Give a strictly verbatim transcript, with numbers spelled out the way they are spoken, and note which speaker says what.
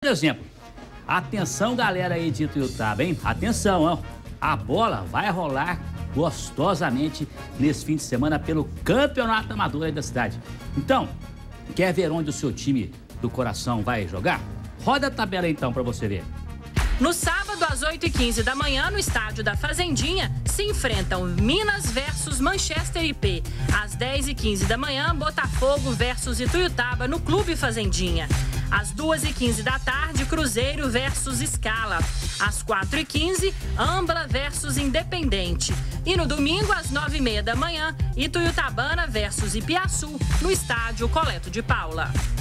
Speaker 1: Por exemplo, atenção galera aí de Ituiutaba, hein? Atenção, ó. A bola vai rolar gostosamente nesse fim de semana pelo Campeonato Amador aí da cidade. Então, quer ver onde o seu time do coração vai jogar? Roda a tabela então pra você ver.
Speaker 2: No sábado, às oito e quinze da manhã, no estádio da Fazendinha, se enfrentam Minas versus Manchester I P. Às dez e quinze da manhã, Botafogo versus Ituiutaba no Clube Fazendinha. Às duas e quinze da tarde, Cruzeiro versus Scala. Às quatro e quinze, Ambla versus Independente. E no domingo, às nove e meia da manhã, Ituiutabana versus Ipiaçu, no estádio Coleto de Paula.